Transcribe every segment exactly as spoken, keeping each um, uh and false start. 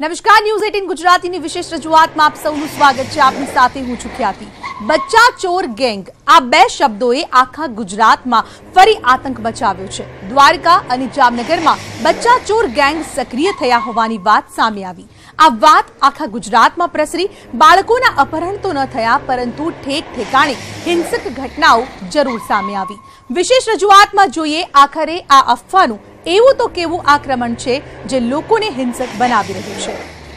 નમસ્કાર, ન્યૂઝ અઠ્ઠાવીસ ગુજરાતીની વિશેષ રજૂઆતમાં આપ સૌનું સ્વાગત છે। આપની સાથે હું છું ખ્યાતિ। બચ્ચા ચોર ગેંગ આ બે શબ્દોએ આખા ગુજરાતમાં ફરી આતંક મચાવ્યો છે। દ્વારકા અને જામનગરમાં બચ્ચા ચોર ગેંગ સક્રિય થયા હોવાની વાત સામે આવી। આ વાત આખા ગુજરાતમાં પ્રસરી। બાળકોના અપહરણ તો ન થયા, પરંતુ ઠેક ઠેકાણે હિંસક ઘટનાઓ જરૂર સામે આવી। વિશેષ રજૂઆતમાં જોઈએ આખરે આ અફવાનું એવું તો કેવું આક્રમણ છે જે લોકોને હિંસક બનાવી રહ્યું છે।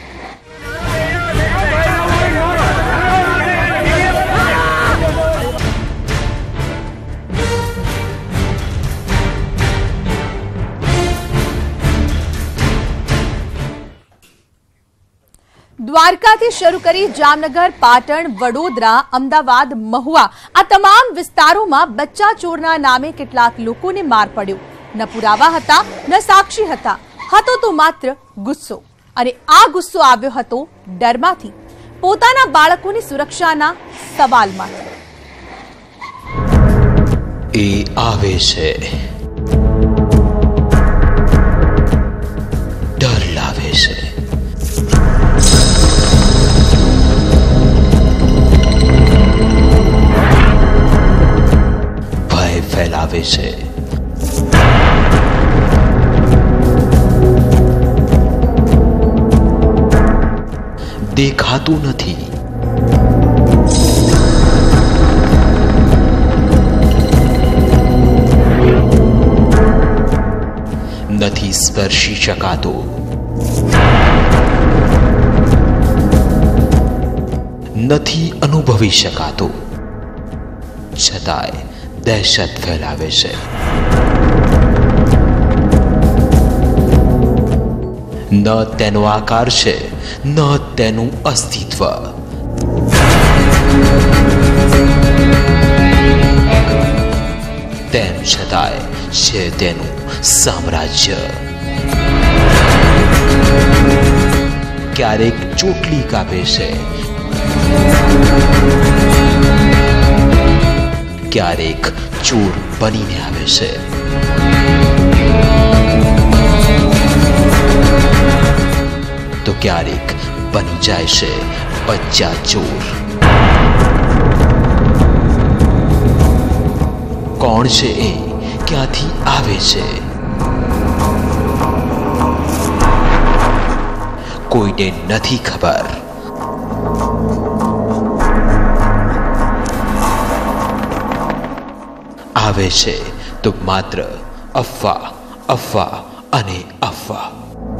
દ્વારકાથી શરૂ કરી જામનગર, પાટણ, વડોદરા, અમદાવાદ, મહુવા આ તમામ વિસ્તારોમાં બચ્ચા ચોરના નામે કેટલાક લોકોને માર પડ્યો। ન પુરાવા હતા, ન સાક્ષી હતા, હતો તો માત્ર ગુસ્સો। અને આ ગુસ્સો આવ્યો હતો ડરમાંથી, પોતાના બાળકોની સુરક્ષાના સવાલમાંથી। એ આવે છે, ડર લાવે છે, ભય ફેલાવે છે। દેખાતું નથી, નથી સ્પર્શી શકાતો, નથી અનુભવી શકાતો, છતાંય દહેશત ફેલાવે છે। ન તેનો આકાર છે, ન તેનું અસ્તિત્વ, તેમ છતાંય છે તેનું સામ્રાજ્ય। ક્યારેક ચોટલી કાપે છે, ક્યારેક ચોર બનીને આવે છે, તો ક્યારેક બની જાય છે બચ્ચા ચોર। કોણ છે એ, ક્યાંથી આવે છે, કોઈને નથી ખબર। આવે છે તો માત્ર અફવા, અફવા અને અફવા।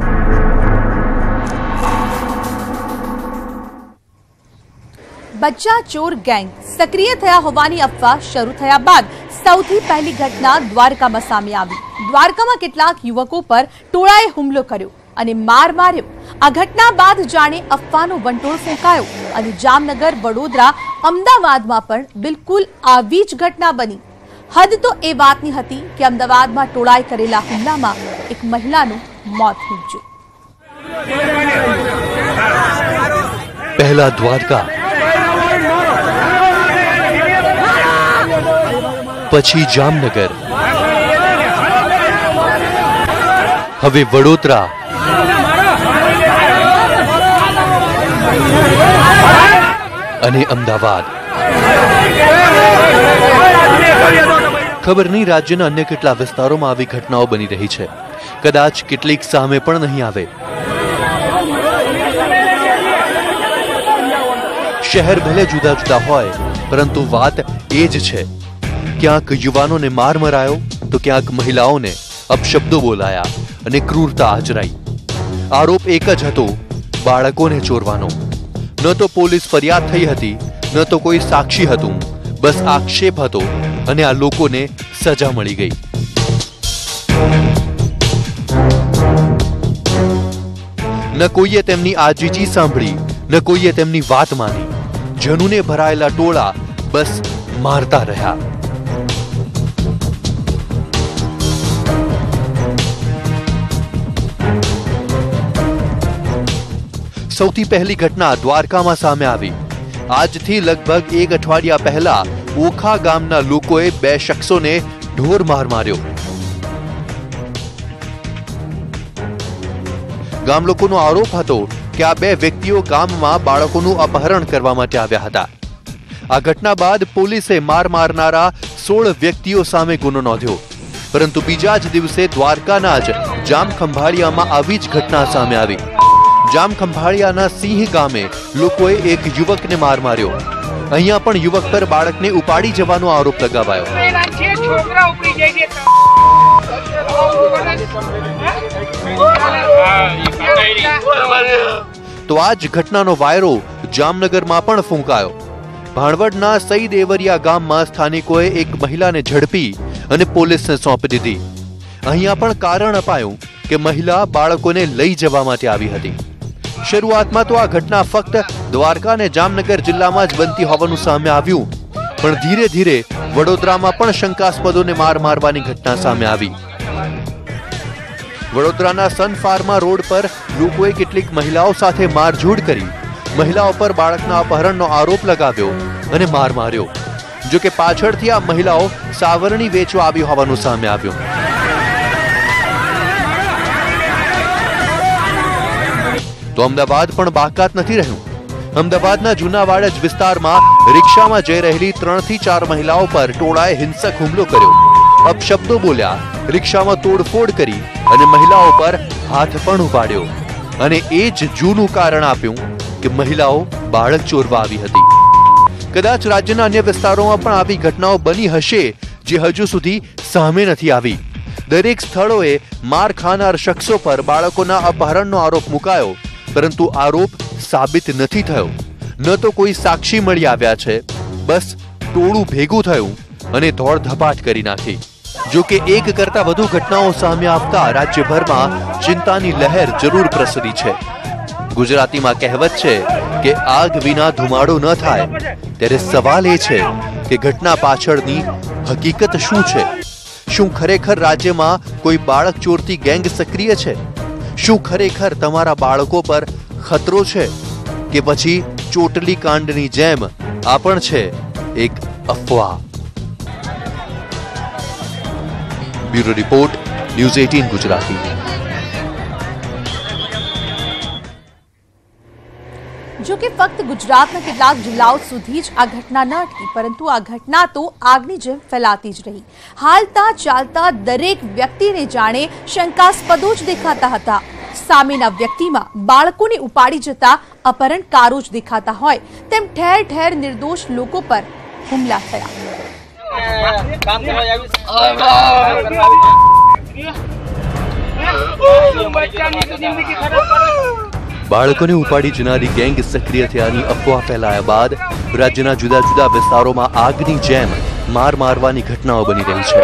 બચ્ચા ચોર ગેંગ સક્રિય થયા હોવાની અફવા શરૂ થયા બાદ સૌથી પહેલી ઘટના દ્વારકામાં સામે આવી। દ્વારકામાં કેટલાક યુવકો પર ટોળાએ હુમલો કર્યો અને માર માર્યો। આ ઘટના બાદ જાણે અફવાનો વંટોળ ફૂંકાયો અને જામનગર, વડોદરા, અમદાવાદમાં પણ બિલકુલ આવી જ ઘટના બની। હદ તો એ વાતની હતી કે અમદાવાદમાં ટોળાએ કરેલા હુમલામાં એક મહિલાનું મોત નીપજ્યું। પહેલા દ્વારકા, પછી જામનગર, હવે વડોદરા, અને અમદાવાદ। ખબર નહીં રાજ્યના અન્ય કેટલા વિસ્તારોમાં આવી ઘટનાઓ બની રહી છે। કદાચ કેટલીક સામે પણ નહીં આવે। શહેર ભલે જુદા જુદા હોય, પરંતુ વાત એ જ છે। ક્યાંક યુવાનોને માર મરાયો, તો ક્યાંક મહિલાઓને અપશબ્દો બોલાયા અને ક્રૂરતા આચરાઈ। આરોપ એક જ હતો, બાળકોને ચોરવાનો। ન તો પોલીસ ફરિયાદ થઈ હતી, ન તો કોઈ સાક્ષી હતું, બસ આક્ષેપ હતો અને આ લોકોને સજા મળી ગઈ। ન કોઈએ તેમની આજીજી સાંભળી, ન કોઈએ તેમની વાત માની। જનૂને ભરાયેલા ટોળા બસ મારતા રહ્યા। સૌથી પહેલી ઘટના દ્વારકામાં સામે આવી। આજથી લગભગ એક અઠવાડિયા પહેલા ઓખા ગામના લોકોએ બે શખ્સોને ઢોર માર માર્યો। ગામ લોકોનો આરોપ હતો કે આ બે વ્યક્તિઓ ગામમાં બાળકોનું અપહરણ કરવા માટે આવ્યા હતા। આ ઘટના બાદ પોલીસે માર મારનારા સોળ વ્યક્તિઓ સામે ગુનો નોંધ્યો, પરંતુ બીજા જ દિવસે દ્વારકાના જ જામખંભાળિયામાં આવી જ ઘટના સામે આવી। જામખંભાળિયાના સિંહ ગામે લોકોએ એક યુવકને માર માર્યો। અહીંયા પણ યુવક પર બાળકને ઉપાડી જવાનો આરોપ લગાવાયો। તો આ જ ઘટનાનો વાયરો જામનગરમાં પણ ફૂંકાયો। ભાણવડના સઈ દેવરિયા ગામમાં સ્થાનિકોએ એક મહિલાને ઝડપી અને પોલીસને સોંપી દીધી। અહીંયા પણ કારણ અપાયું કે મહિલા બાળકોને લઈ જવા માટે આવી હતી। શરૂઆતમાં તો આ ઘટના ફક્ત દ્વારકા અને જામનગર જિલ્લામાં જ બનતી હોવાનું સામે આવ્યું, પણ ધીરે ધીરે વડોદરામાં પણ શંકાસ્પદોને માર મારવાની ઘટના સામે આવી। વડોદરાના સન ફાર્મા રોડ પર લોકોએ કેટલીક મહિલાઓ સાથે મારઝૂડ કરી મહિલાઓ પર બાળકના અપહરણનો આરોપ લગાવ્યો અને માર માર્યો। જો કે પાછળથી આ મહિલાઓ સાવરણી વેચવા આવી હોવાનું સામે આવ્યું। તો અમદાવાદ પણ બાકાત નથી રહ્યું। અમદાવાદના જૂના વાડજ વિસ્તારમાં રિક્ષામાં જઈ રહેલી ત્રણ થી ચાર મહિલાઓ પર ટોળાએ હિંસક હુમલો કર્યો, અપશબ્દો બોલ્યા, રિક્ષામાં તોડફોડ કરી અને મહિલાઓ પર હાથ પણ ઉપાડ્યો અને એ જ જૂનું કારણ આપ્યું કે મહિલાઓ બાળક ચોરવા આવી હતી। કદાચ રાજ્યના અન્ય વિસ્તારોમાં પણ આવી ઘટનાઓ બની હશે જે હજુ સુધી સામે નથી આવી। દરેક સ્થળોએ માર ખાનાર શખ્સો પર બાળકોના અપહરણનો આરોપ મુકાયો, પરંતુ આરોપ સાબિત નથી થયો। ન તો કોઈ સાક્ષી મળી આવ્યા છે, બસ ટોળું ભેગું થયું અને ધોળધપાટ કરી નાખી। જો કે એક કરતા વધુ ઘટનાઓ સામે આવતા રાજ્યભરમાં ચિંતાની લહેર જરૂર પ્રસરી છે। ગુજરાતીમાં કહેવત છે કે આગ વિના ધુમાડો ન થાય, ત્યારે સવાલ એ છે કે ઘટના પાછળની હકીકત શું છે? શું ખરેખર રાજ્યમાં કોઈ બાળક ચોરતી ગેંગ સક્રિય છે? શું ખરેખર તમારા બાળકો પર ખતરો છે કે પછી ચોટલી કાંડની જેમ આ પણ છે એક અફવા? બ્યુરો રિપોર્ટ, ન્યૂઝ અઠ્ઠાવીસ ગુજરાતી। જો કે ફક્ત ગુજરાતના કેટલાક જિલ્લાઓ સુધી જ આ ઘટના ન અટકી, પરંતુ આ ઘટના તો આગની જેમ ફેલાતી જ રહી। હાલતા ચાલતા દરેક વ્યક્તિને જાણે શંકાસ્પદો જ દેખાતા હતા। સામેના વ્યક્તિમાં બાળકોને ઉપાડી જતા અપહરણકારો જ દેખાતા હોય તેમ ઠેર ઠેર નિર્દોષ લોકો પર હુમલા થયા। બાળકોને ઉપાડી જનારી ગેંગ સક્રિય થયાની અફવા ફેલાયા બાદ રાજ્યના જુદા જુદા વિસ્તારોમાં આગની જેમ માર મારવાની ઘટનાઓ બની રહી છે।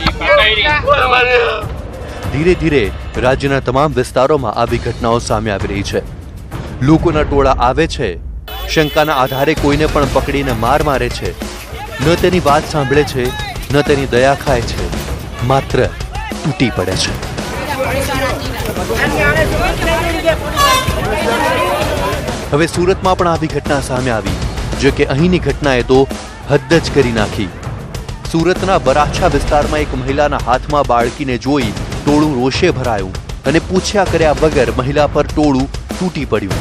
ધીરે ધીરે રાજ્યના તમામ વિસ્તારોમાં આવી ઘટનાઓ સામે આવી રહી છે। લોકોના ટોળા આવે છે, શંકાના આધારે કોઈને પણ પકડીને માર મારે છે। ન તેની વાત સાંભળે છે, ન તેની દયા ખાય છે, માત્ર તૂટી પડે છે। હવે સુરતમાં પણ આવી ઘટના સામે આવી, જો કે અહીંની ઘટનાએ તો હદ જ કરી નાખી। સુરતના વરાછા વિસ્તારમાં એક મહિલાના હાથમાં બાળકીને જોઈ ટોળું રોષે ભરાયું અને પૂછ્યા કર્યા વગર મહિલા પર ટોળું તૂટી પડ્યું।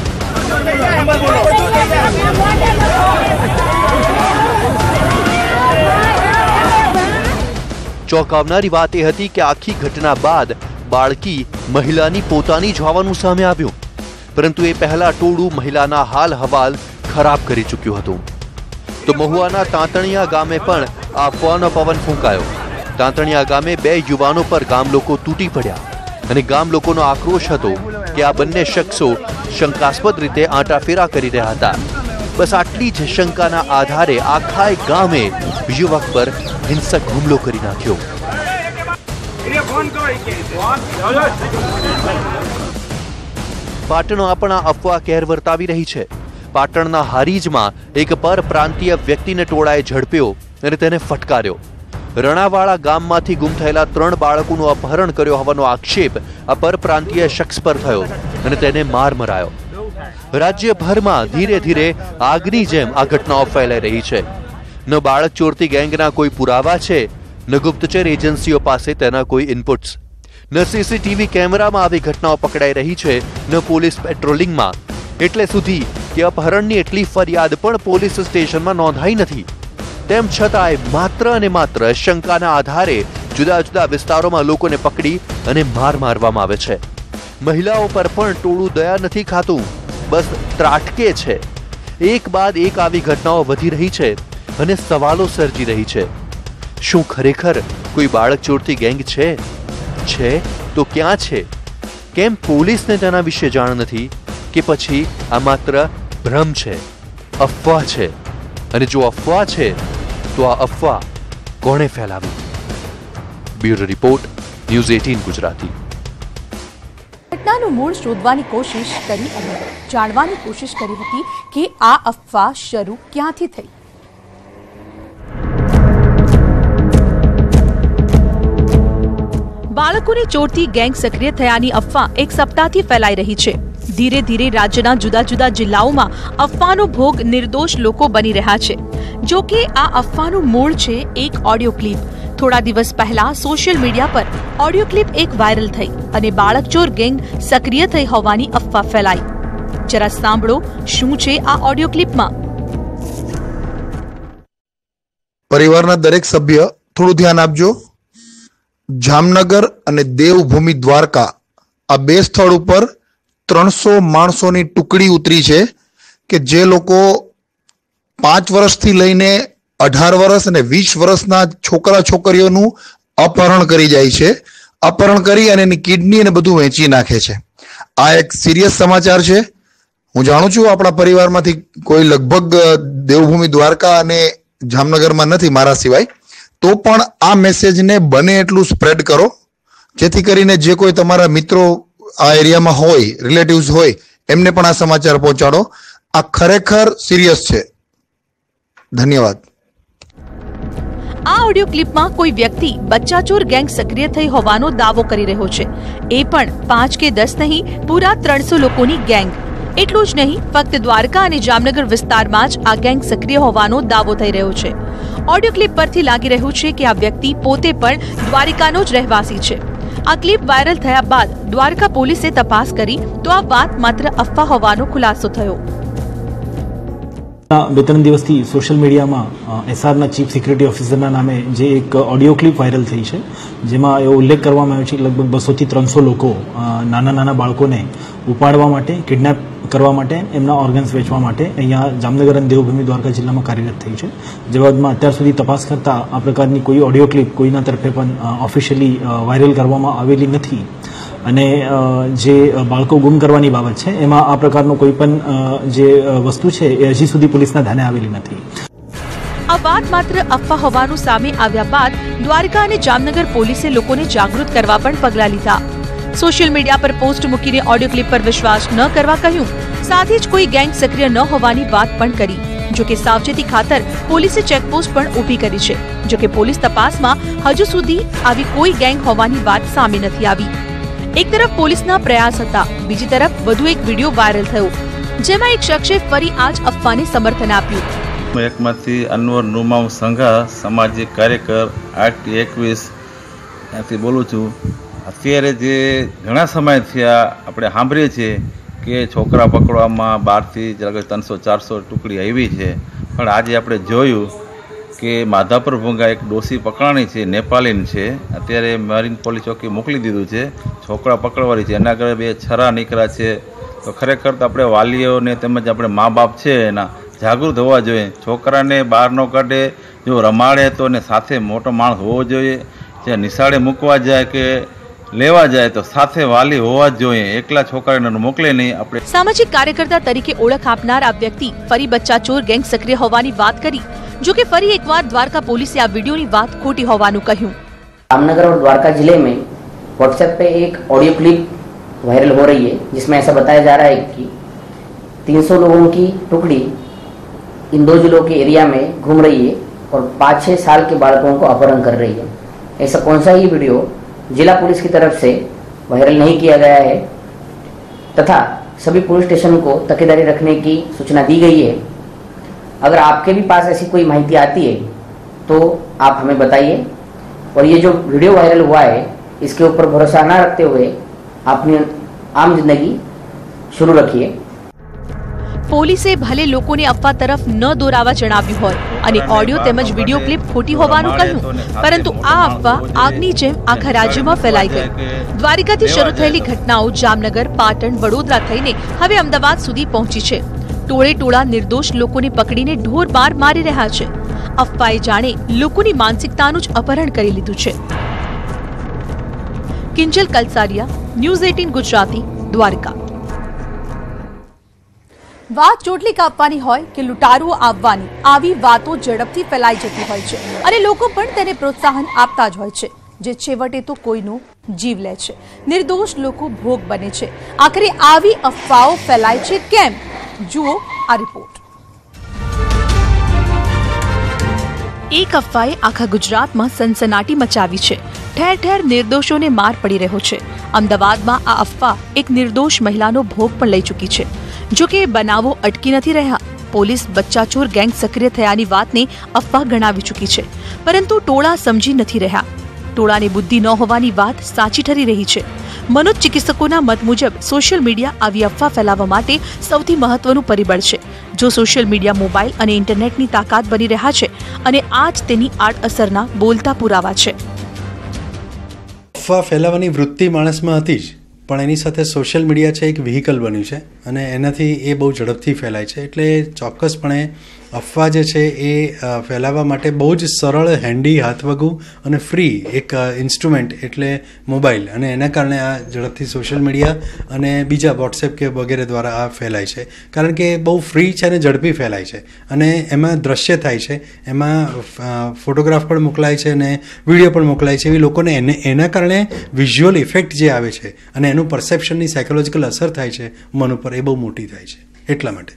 ચોંકાવનારી વાત એ હતી કે આખી ઘટના બાદ બાળકી મહિલાની પોતાની જ હોવાનું સામે આવ્યું, પરંતુ એ પહેલા ટોળું મહિલાના હાલ હવાલ ખરાબ કરી ચૂક્યું હતું। તો મહુવાના તાંતણિયા ગામે પણ આ અફવાનો પવન ફૂંકાયો। તાંતણિયા ગામે બે યુવાનો પર ગામ લોકો તૂટી પડ્યા અને ગામ લોકોનો આક્રોશ હતો કે આ બંને શખ્સો શંકાસ્પદ રીતે આંટાફેરા કરી રહ્યા હતા। બસ આટલી જ શંકાના આધારે આખા ગામે યુવક પર હિંસક હુમલો કરી નાખ્યો। પાટણમાં પણ આ અફવા કહેર વર્તાવી રહી છે। પાટણના હારીજમાં એક પરપ્રાંતીય વ્યક્તિને ટોળાએ ઝડપ્યો અને તેને ફટકાર્યો। રણાવાળા ગામમાંથી ગુમ થયેલા ત્રણ બાળકોનું અપહરણ કર્યો હોવાનો આક્ષેપ આ પરપ્રાંતીય શખ્સ પર થયો અને તેને માર મરાયો। રાજ્યભરમાં ધીરે ધીરે આગની જેમ આ ઘટનાઓ ફેલાઈ રહી છે। ન બાળક ચોરતી ગેંગના કોઈ પુરાવા છે, ન ગુપ્તચર એજન્સીઓ પાસે તેના કોઈ ઇનપુટ્સ, ન સીસીટીવી કેમેરામાં આવી ઘટનાઓ પકડાઈ રહી છે, ન પોલીસ પેટ્રોલિંગમાં એટલે સુધી કે અપહરણની એટલી ફરિયાદ પણ પોલીસ સ્ટેશનમાં નોંધાઈ નથી. તેમ છતાંય માત્ર અને માત્ર શંકાના આધારે જુદા જુદા વિસ્તારોમાં લોકોને પકડી અને માર મારવામાં આવે છે. મહિલાઓ પર પણ ટોળું દયા નથી ખાતું, બસ ત્રાટકે છે. એક બાદ એક આવી ઘટનાઓ વધી રહી છે અને સવાલો સર્જી રહી છે. શું ખરેખર કોઈ બાળક ચોરથી ગેંગ છે? છે તો ક્યાં છે? કેમ પોલીસને તેના વિશે જાણ નથી? કે પછી આ માત્ર ભ્રમ છે, અફવા છે? અને જો અફવા છે તો આ અફવા કોણે ફેલાવી? બ્યુરો રિપોર્ટ, ન્યૂઝ અઠારહ ગુજરાતી. ઘટનાનું મૂળ શોધવાની કોશિશ કરી અને જાણવાની કોશિશ કરી હતી કે આ અફવા શરૂ ક્યાંથી થઈ. બાળકોને ચોરથી ગેંગ સક્રિય થયાની અફવા એક સપ્તાહથી ફેલાઈ રહી છે. ધીરે ધીરે રાજ્યના જુદા જુદા જિલ્લાઓમાં અફવાનો ભોગ નિર્દોષ લોકો બની રહ્યા છે. જો કે આ અફવાનું મૂળ છે એક ઓડિયો ક્લિપ. થોડા દિવસ પહેલા સોશિયલ મીડિયા પર ઓડિયો ક્લિપ એક વાયરલ થઈ અને બાળકચોર ગેંગ સક્રિય થઈ હોવાની અફવા ફેલાઈ. જરા સાંભળો શું છે આ ઓડિયો ક્લિપમાં. પરિવારના દરેક સભ્ય થોડું ધ્યાન આપજો. જામનગર અને દેવભૂમિ દ્વારકા આ બે સ્થળ ઉપર ત્રણસો માણસોની ટુકડી ઉતરી છે કે જે લોકો પાંચ વર્ષથી લઈને અઢાર વર્ષ અને વીસ વર્ષના છોકરા છોકરીઓનું અપહરણ કરી જાય છે. અપહરણ કરી અને એની કિડની અને બધું વેચી નાખે છે. આ એક સિરિયસ સમાચાર છે. હું જાણું છું આપણા પરિવારમાંથી કોઈ લગભગ દેવભૂમિ દ્વારકા અને જામનગરમાં નથી મારા સિવાય. તો પણ આ મેસેજને બને એટલું સ્પ્રેડ કરો જેથી કરીને જે કોઈ તમારા મિત્રો આ એરિયામાં હોય, રિલેટિવ્સ હોય, એમને પણ આ સમાચાર પહોંચાડો. આ ખરેખર સિરિયસ છે. ધન્યવાદ. આ ઓડિયો ક્લિપમાં કોઈ વ્યક્તિ બચ્ચાચોર ગેંગ સક્રિય થઈ હોવાનો દાવો કરી રહ્યો છે. એ પણ પાંચ કે દસ નહીં, પૂરા ત્રણસો લોકોની ગેંગ. એટલું જ નહીં, ફક્ત દ્વારકા અને જામનગર વિસ્તારમાં જ આ ગેંગ સક્રિય હોવાનો દાવો થઈ રહ્યો છે. ઓડિયો ક્લિપ પરથી લાગી રહ્યું છે કે આ વ્યક્તિ પોતે પણ દ્વારિકાનો જ રહેવાસી છે. આ ક્લિપ વાયરલ થયા બાદ દ્વારકા પોલીસે તપાસ કરી તો આ વાત માત્ર અફવા હોવાનો ખુલાસો થયો. બે ત્રણ દિવસથી સોશિયલ મીડિયામાં એસઆરના ચીફ સિક્યુરિટી ઓફિસરના નામે જે એક ઓડિયો ક્લિપ વાયરલ થઈ છે, જેમાં એવો ઉલ્લેખ કરવામાં આવ્યો છે કે લગભગ બસોથી ત્રણસો લોકો નાના નાના બાળકોને ઉપાડવા માટે, કિડનેપ કરવા માટે, એમના ઓર્ગન્સ વેચવા માટે અહીંયા જામનગર અને દેવભૂમિ દ્વારકા જિલ્લામાં કાર્યરત થઈ છે. જે બાદમાં અત્યાર સુધી તપાસ કરતા આ પ્રકારની કોઈ ઓડિયો ક્લિપ કોઈના તરફે પણ ઓફિશિયલી વાયરલ કરવામાં આવેલી નથી. અને જે બાળકો ગુમ કરવાની બાબત છે એમાં આ પ્રકારનો કોઈ પણ જે વસ્તુ છે એ હજી સુધી પોલીસના ધ્યાને આવેલી નથી. આ વાત માત્ર અફવા હોવાનું સામે આવ્યા બાદ દ્વારકા અને જામનગર પોલીસે લોકોને જાગૃત કરવા પણ પગલાં લીધા. સોશિયલ મીડિયા પર પોસ્ટ મૂકીને ઓડિયો ક્લિપ પર વિશ્વાસ ન કરવા કહ્યું. સાથે જ કોઈ ગેંગ સક્રિય ન હોવાની વાત પણ કરી. જો કે સાવચેતી ખાતર પોલીસે ચેકપોસ્ટ પણ ઊભી કરી છે. જો કે પોલીસ તપાસમાં હજુ સુધી આવી કોઈ ગેંગ હોવાની વાત સામે નથી આવી. એક તરફ પોલીસના પ્રયાસ હતા, બીજી તરફ વધુ એક વિડીયો વાયરલ થયો જેમાં એક શખ્સે ફરી આ જ અફવાને સમર્થન આપ્યું. એકમાંથી અનવર નુમાઉ સંઘા, સામાજિક કાર્યકર, આઠ એકવીસ ત્યાંથી બોલું છું. અત્યારે જે ઘણા સમયથી આપણે સાંભળીએ છીએ કે છોકરા પકડવામાં બારથી ત્રણસો ચારસો ટુકડી આવી છે, પણ આજે આપણે જોયું કે માધાપર ભૂંગા એક ડોસી પકડાણી છે, નેપાલીન છે. અત્યારે મરીન પોલીસ ચોકી મોકલી દીધું છે. છોકરા પકડવાની છે, એના ઘરે બે છરા નીકળ્યા છે. તો ખરેખર તો આપણે વાલીઓને તેમજ આપણે મા બાપ છે એના જાગૃત હોવા જોઈએ. છોકરાને બહાર ન કાઢે, જો રમાડે તો એને સાથે મોટો માણસ હોવો જોઈએ. જે નિશાળે મૂકવા જાય કે લેવા જાય તો સાથે વાલી હોવા જ જોઈએ. એકલા છોકરાને મોકલે નહીં. આપણે સામાજિક કાર્યકર્તા તરીકે ઓળખ આપનાર આ વ્યક્તિ ફરી બચ્ચાચોર ગેંગ સક્રિય હોવાની વાત કરી. जो कि फरी एक बार द्वारका पुलिस आ वीडियो की बात खोटी होवानु कहूं. जामनगर और द्वारका जिले में व्हाट्सएप पे एक ऑडियो क्लिप वायरल हो रही है जिसमें ऐसा बताया जा रहा है कि तीन सौ लोगों की टुकड़ी इन दो जिलों के एरिया में घूम रही है और पाँच छः साल के बालकों को अपहरण कर रही है. ऐसा कौन सा ही वीडियो जिला पुलिस की तरफ से वायरल नहीं किया गया है तथा सभी पुलिस स्टेशन को तकेदारी रखने की सूचना दी गई है. अगर आपके भी पास ऐसी कोई माहिती आती है तो आप हमें बताइए और ये जो वीडियो वायरल हुआ है इसके ऊपर भरोसा ना रखते हुए अपनी आम जिंदगी शुरू रखिए. પોલીસે ભલે લોકોને અફવા તરફ ન દોરાવા જણાવ્યું હોય અને ઓડિયો તેમજ વિડીયો ક્લિપ ખોટી હોવાનું કહ્યું, પરંતુ આ અફવા આગની જેમ આખા રાજ્યમાં ફેલાઈ ગઈ. દ્વારિકાથી શરૂ થયેલી ઘટનાઓ જામનગર, પાટણ, વડોદરા થઈને હવે અમદાવાદ સુધી પહોંચી છે. ટોળે ટોળા નિર્દોષ લોકોને પકડીને ઢોર માર મારી રહ્યા છે. અફવાએ જાણે લોકોની માનસિકતાનું જ અપહરણ કરી લીધું છે. કિંજલ કલસારિયા, ન્યૂઝ અઠ્ઠાવીસ ગુજરાતી, દ્વારકા. વાત ચોટલી કાપવાની હોય કે લૂંટારુઓ આવવાની, આવી વાતો ઝડપથી ફેલાઈ જતી હોય છે અને લોકો પણ તેને પ્રોત્સાહન આપતા જ હોય છે, જે છેવટે તો કોઈનો જીવ લે છે. નિર્દોષ લોકો ભોગ બને છે. આખરે આવી અફવાઓ ફેલાય છે કેમ? જુઓ આ રિપોર્ટ. એક અફવાએ આખા ગુજરાતમાં સનસનાટી મચાવી છે. ઠેર ઠેર નિર્દોષોને માર પડી રહ્યો છે. અમદાવાદમાં આ અફવા એક નિર્દોષ મહિલાનો ભોગ પણ લઈ ચૂકી છે. જો કે બનાવો અટકી નથી રહ્યા. પોલીસ બચ્ચાચોર ગેંગ સક્રિય થયાની વાતને અફવા ગણાવી ચૂકી છે, પરંતુ ટોળા સમજી નથી રહ્યા. ટોળાને બુદ્ધિ ન હોવાની વાત સાચી ઠરી રહી છે. મનોજ ચિકિત્સકોના મત મુજબ સોશિયલ મીડિયા આવી અફવા ફેલાવવા માટે સૌથી મહત્વનું પરિબળ છે. જો સોશિયલ મીડિયા મોબાઈલ અને ઇન્ટરનેટની તાકાત બની રહ્યા છે અને આ જ તેની આડઅસરના બોલતા પુરાવા છે. અફવા ફેલાવવાની વૃત્તિ માણસમાં હતી જ, પણ એની સાથે સોશિયલ મીડિયા છે એક વ્હીકલ બન્યું છે અને એનાથી એ બહુ ઝડપથી ફેલાય છે. એટલે ચોક્કસપણે અફવા જે છે એ ફેલાવવા માટે બહુ જ સરળ, હેન્ડી, હાથવગું અને ફ્રી એક ઇન્સ્ટ્રુમેન્ટ એટલે મોબાઈલ, અને એના કારણે આ ઝડપથી સોશિયલ મીડિયા અને બીજા વોટ્સએપ કે વગેરે દ્વારા આ ફેલાય છે. કારણ કે બહુ ફ્રી છે અને ઝડપી ફેલાય છે અને એમાં દ્રશ્ય થાય છે, એમાં ફોટોગ્રાફ પણ મોકલાય છે અને વિડીયો પણ મોકલાય છે. એવી લોકોને એને એના કારણે વિઝ્યુઅલ ઇફેક્ટ જે આવે છે અને એનું પરસેપ્શનની સાયકોલોજીકલ અસર થાય છે મન ઉપર, એ બહુ મોટી થાય છે. એટલા માટે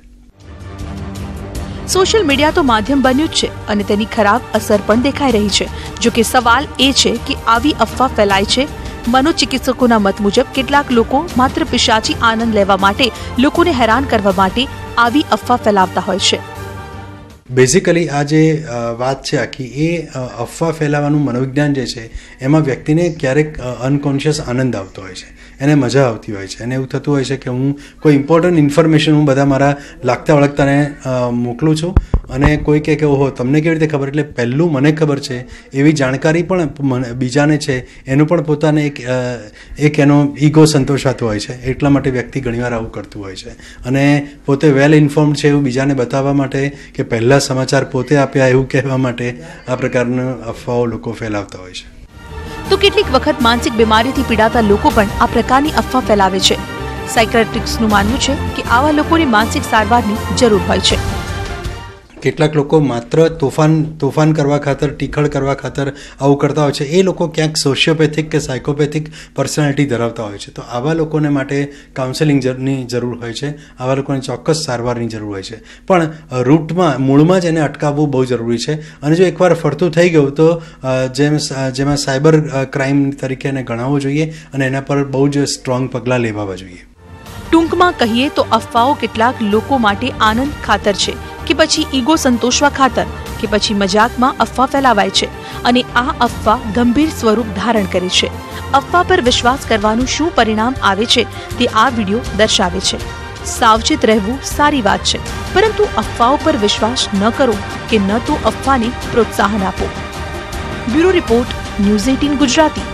સોશિયલ મીડિયા તો માધ્યમ બન્યું જ છે અને તેની ખરાબ અસર પણ દેખાઈ રહી છે. જો કે સવાલ એ છે કે આવી અફવા ફેલાય છે. મનોચિકિત્સકોના મત મુજબ કેટલાક લોકો માત્ર પિશાચી આનંદ લેવા માટે, લોકોને હેરાન કરવા માટે આવી અફવા ફેલાવતા હોય છે. બેઝિકલી આ જે વાત છે આખી, એ અફવા ફેલાવાનું મનોવિજ્ઞાન જે છે એમાં વ્યક્તિને ક્યારેક અનકોન્શિયસ આનંદ આવતો હોય છે, એને મજા આવતી હોય છે, એને એવું થતું હોય છે કે હું કોઈ ઇમ્પોર્ટન્ટ ઇન્ફોર્મેશન હું બધા મારા લાગતા વળગતાને મોકલું છું અને કોઈ કહે કે ઓહો તમને કેવી રીતે ખબર, એટલે પહેલું મને ખબર છે એવી જાણકારી પણ બીજાને છે, એનું પણ પોતાને એક એક એનો ઈગો સંતોષાતો હોય છે. એટલા માટે વ્યક્તિ ઘણીવાર આવું કરતું હોય છે અને પોતે વેલ ઇન્ફોર્મ્ડ છે એવું બીજાને બતાવવા માટે કે પહેલાં સમાચાર પોતે આપ્યા એવું કહેવા માટે આ પ્રકારના અફવાઓ લોકો ફેલાવતા હોય છે. તો કેટલીક વખત માનસિક બીમારીથી પીડાતા લોકો પણ આ પ્રકારની અફવા ફેલાવે છે. સાયકાયટ્રિસ્ટનું માનવું છે કે આવા લોકોને માનસિક સારવારની જરૂર હોય છે. કેટલાક લોકો માત્ર તોફાન તોફાન કરવા ખાતર, ટીખળ કરવા ખાતર આવું કરતા હોય છે. એ લોકો ક્યાંક સોશિયોપેથિક કે સાયકોપેથિક પર્સનાલિટી ધરાવતા હોય છે. તો આવા લોકોને માટે કાઉન્સેલિંગની જરૂર હોય છે. આવા લોકોને ચોક્કસ સારવારની જરૂર હોય છે. પણ રૂટમાં, મૂળમાં જ એને અટકાવવું બહુ જરૂરી છે. અને જો એકવાર ફરતું થઈ ગયું તો જેમ જેમાં સાયબર ક્રાઇમ તરીકે એને ગણાવવો જોઈએ અને એના પર બહુ જ સ્ટ્રોંગ પગલાં લેવાવા જોઈએ. ટૂંકમાં કહીએ તો અફવાઓ કેટલાક લોકો માટે આનંદ ખાતર છે કે પછી ઈગો સંતોષવા ખાતર કે પછી મજાકમાં અફવા ફેલાવાય છે અને આ અફવા ગંભીર સ્વરૂપ ધારણ કરે છે. અફવા પર વિશ્વાસ કરવાનું શું પરિણામ આવે છે તે આ વિડીયો દર્શાવે છે. સાવચેત રહેવું સારી વાત છે, પરંતુ અફવાઓ પર વિશ્વાસ ન કરો કે ન તો અફવાને પ્રોત્સાહન આપો. બ્યુરો રિપોર્ટ, ન્યૂઝ અઠ્ઠાવીસ ગુજરાતી.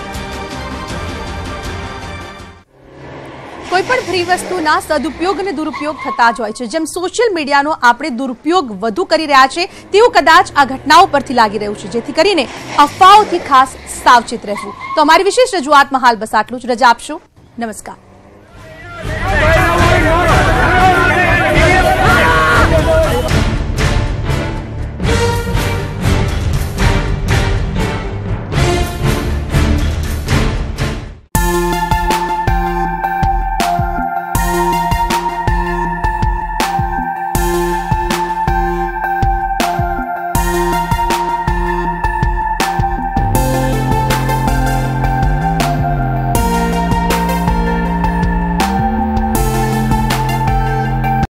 કોઈ પણ ફ્રી વસ્તુના સદુપયોગ અને દુરુપયોગ થતા જ હોય છે. જેમ સોશિયલ મીડિયાનો આપણે દુરુપયોગ વધુ કરી રહ્યા છે તેવું કદાચ આ ઘટનાઓ પરથી લાગી રહ્યું છે, જેથી કરીને અફવાઓથી ખાસ સાવચેત રહેવું. તો અમારી વિશેષ રજૂઆતમાં હાલ બસ આટલું જ. રજા આપશો. નમસ્કાર.